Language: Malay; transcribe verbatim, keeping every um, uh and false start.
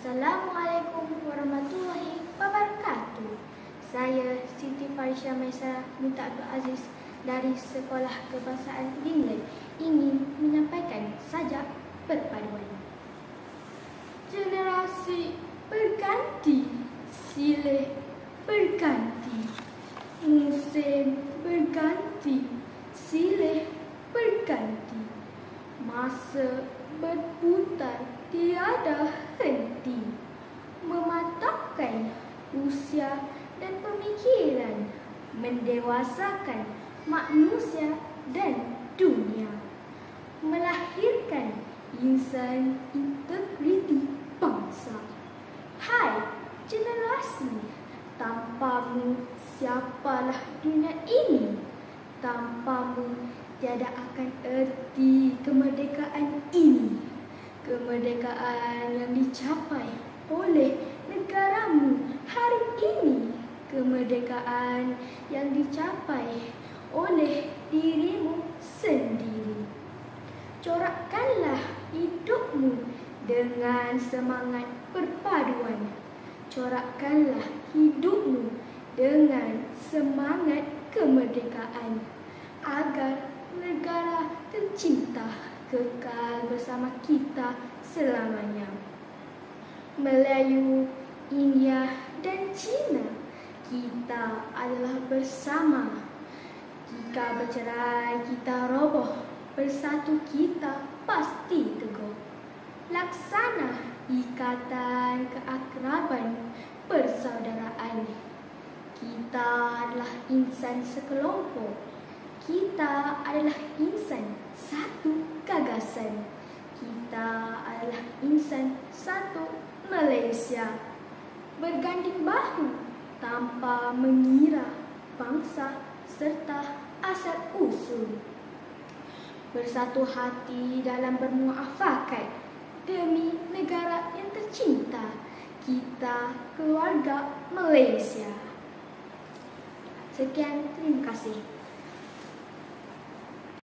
Assalamualaikum warahmatullahi wabarakatuh. Saya Siti Farisha Maisarah Minta Abdul Aziz dari Sekolah Kebangsaan Dingle ingin menyampaikan sajak perpaduan. Generasi berganti, silih berganti, musim berganti, silih berganti, masa berputar tiada henti, mematapkan usia dan pemikiran, mendewasakan manusia dan dunia, melahirkan insan integriti bangsa. Hai generasi, tanpamu siapalah dunia ini? Tanpamu tiada akan erti kemerdekaan ini. Kemerdekaan yang dicapai oleh negaramu hari ini. Kemerdekaan yang dicapai oleh dirimu sendiri. Corakkanlah hidupmu dengan semangat perpaduan. Corakkanlah hidupmu dengan semangat kemerdekaan agar negara tercinta kekal bersama kita selamanya. Melayu, India dan Cina, kita adalah bersama. Jika bercerai kita roboh, bersatu kita pasti teguh. Laksana ikatan keakraban persaudaraan. Kita adalah insan sekelompok. Kita adalah insan satu gagasan. Kita adalah insan satu Malaysia. Berganding bahu tanpa mengira bangsa serta asal usul. Bersatu hati dalam bermuafakat demi negara yang tercinta, kita keluarga Malaysia. Sekian, terima kasih.